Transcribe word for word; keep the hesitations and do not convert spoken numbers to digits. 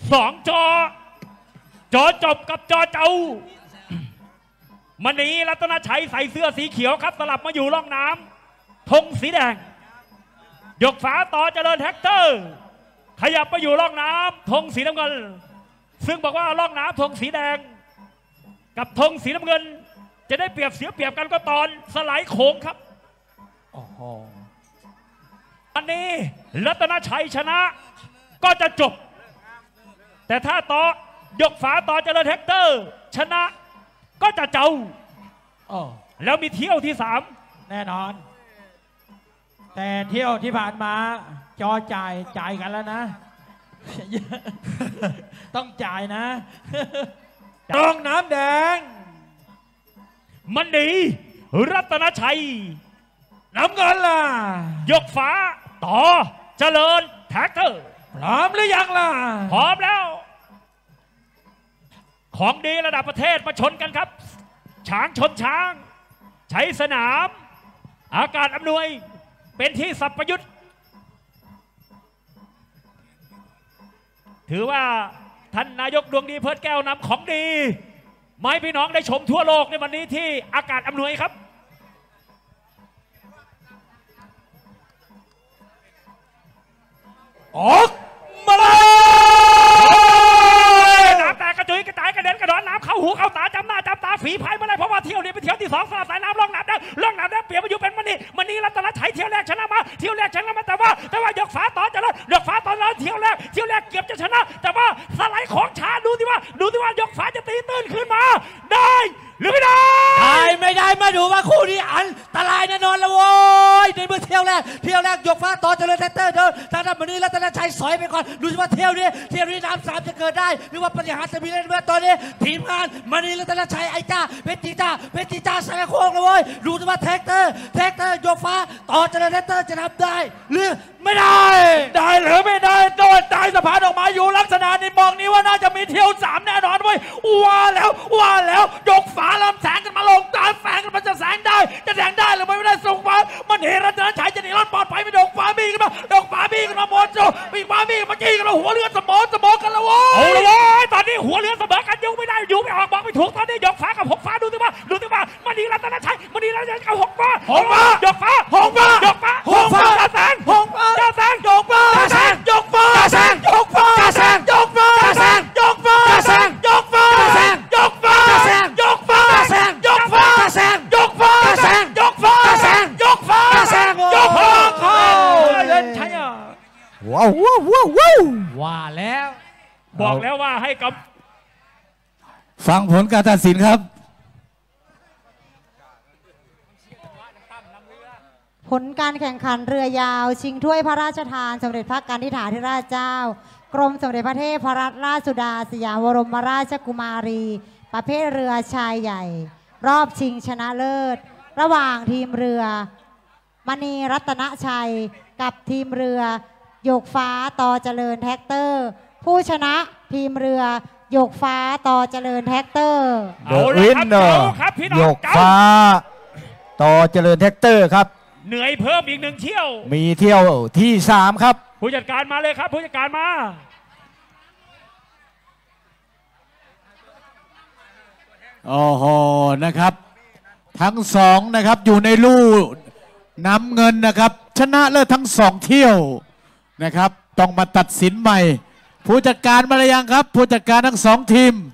สองจอจอจบกับจอเจ้ามณีรัตนชัยใส่เสื้อสีเขียวครับสลับมาอยู่ร่องน้ำธงสีแดงยกฝาต่อเจริญแท็กเตอร์ขยับมาอยู่ร่องน้ำธงสีน้ำเงินซึ่งบอกว่าร่องน้ำธงสีแดงกับธงสีน้ำเงินจะได้เปรียบเสียเปรียบกันก็ตอนสไลด์โค้งครับโอ้โหอันนี้รัตนชัยชนะก็จะจบแต่ถ้าต่อยกฝาต่อเจริญแท็กเตอร์ชนะก็จะเจ้าแล้วมีเที่ยวที่สามแน่นอนแต่เที่ยวที่ผ่านมาจอจ่ายจ่ายกันแล้วนะ ต้องจ่ายนะต้องน้ำแดงมันดีรัตนชัยน้ำเงินล่ะยกฝาต่อเจริญแท็กเตอร์พร้อมหรือยังล่ะพร้อมแล้วของดีระดับประเทศมาชนกันครับช้างชนช้างใช้สนามอากาศอำนวยเป็นที่สัพยุทธ์ถือว่าท่านนายกดวงดีเพิดแก้วนำของดีมาให้พี่น้องได้ชมทั่วโลกในวันนี้ที่อากาศอำนวยครับออกมาเลยน้ำแตกกระจุยกระจายกระเด็นกระดอนน้ำเข้าหูเข้าตาจำหน้าจำตาฝีพายมาเลยเพราะว่าเที่ยวนี้เป็นเที่ยวที่สองสลับสายน้ำล่องน้ำได้ล่องน้ำได้เปลี่ยนมาอยู่เป็นมันนี่มันนี่รัตนชัยเที่ยวแรกชนะมาเที่ยวแรกชนะมาแต่ว่าแต่ว่ายกฝาต่อจะแล้วยกฝาต่อแล้วเที่ยวแรกเที่ยวแรกเกือบจะชนะแต่ว่าสไลด์ของช้าดูที่ว่าดูที่ว่ายกฝาจะตีตื้นขึ้นมาได้หรือไม่ได้ได้ไม่ได้มาดูว่าคู่นี้อันตรายแน่นอนละโว้ยในเมื่อเที่ยวแรกเที่ยวแรกยกฟ้าต่อเจริญแท็กเตอร์เดินทางด้านมันนี้รัตนชัยสอยไปก่อนดูสิว่าเที่ยวนี้เที่ยวนี้น้ำสามจะเกิดได้หรือว่าปัญหาจะมีเล่นเมื่อตอนนี้ทีมงานมันนี้รัตนชัยไอ้จ้าเพชรจีจ้าเพชรจีจ้าใส่โค้งเลยโว้ยดูสิว่าแท็กเตอร์แท็กเตอร์ยกฟ้าต่อเจริญแท็กเตอร์จะทำได้หรือไม่ได้ได้หรือไม่ได้โดนตายสะพานออกมาอยู่ลักษณะนี้มองนี้ว่าน่าจะมีเที่ยวสามแน่นอนเว้ยว่าแล้วว่าแล้วยกฝาลำแสงกันมาลงตาแฝงกันมันจะแสงได้จะแสงได้หรือไม่ได้ส่งฟ้ามันเห็นรัตนชัยจะหนีรอดปลอดภัยไปดกฟ้ามีกันมาดกฟ้ามีกันมาโมโจมีฟ้ามีมาจี้กันแล้วหัวเรือสมอสมอกันแล้วโว้ยโอ้โหตอนนี้หัวเรือเสมอกันยุ่งไม่ได้ยุ่งไม่ออกบอกไม่ถูกตอนนี้ยกฟ้ากับหกฟ้าดูสิว่าดูสิว่ามันดีรัตนชัยมันดีรัตนชัยกับหกฟ้าหกฟ้ายกฟ้าหกฟ้ายกฟ้าหกฟ้าจะแสงหกฟ้าจะแสงยกฟ้าจะแสงยกฟ้าจะแสงยกฟ้าจะแสงยกฟ้าจะแสงยกฟ้าจะแสงยกฟ้าจะแสงยกฟ้าจะแสงยกฟ้าจะแสงยกฟ้าจะแสงยกฟ้าจะแสงยกฟ้าจะแสงยกฟ้าจะแสงยกฟ้าเข้าเล่นใช่อ่ะว้าวว้าวว้าวว้าวว่าแล้วบอกแล้วว่าให้กับฟังผลการตัดสินครับผลการแข่งขันเรือยาวชิงถ้วยพระราชทานสมเด็จพระกนิษฐาธิราชเจ้ากรมสมเด็จพระเทพรัตนราชสุดาสยามบรมราชกุมารีประเภทเรือชายใหญ่รอบชิงชนะเลิศระหว่างทีมเรือมณีรัตนชัยกับทีมเรือหยกฟ้าต่อเจริญแท็กเตอร์ผู้ชนะทีมเรือหยกฟ้าต่อเจริญแท็กเตอร์เดอะวินเนอร์หยกฟ้าต่อเจริญแท็กเตอร์ครับเหนื่อยเพิ่มอีกหนึ่งเที่ยวมีเที่ยวที่สามครับผู้จัดการมาเลยครับผู้จัดการมาโอ้โหนะครับทั้งสองนะครับอยู่ในลู่น้ำเงินนะครับชนะเลิศทั้งสองเที่ยวนะครับต้องมาตัดสินใหม่ผู้จัดการมาหรือยังครับผู้จัดการทั้งสองทีม